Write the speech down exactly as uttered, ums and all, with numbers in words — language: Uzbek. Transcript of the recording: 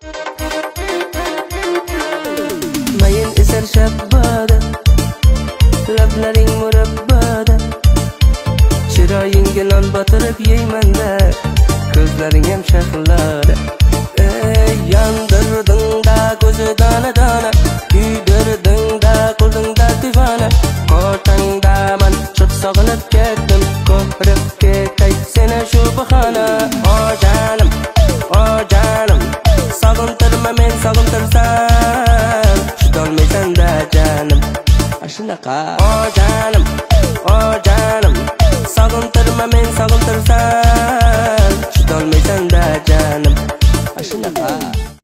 Mayin eser shabbada, lablaring murabbada, chiroyingga non botirib yeyman-da, ko'zlaring ham shahllada. Ey yandirding-da ko'zi dona-dona, kuydirding-da qo'lingda divona, qo'rtangda man çok sog'inib ketdim, ko'rib ketay seni shu bahona. O janim, o janim, sog'intirma men sog'intirsam, chidolmaysan-da janim. Shunaqa o janim, o janim, sog'intirma men sog'intirsam, chidolmaysan-da janim. Shunaqa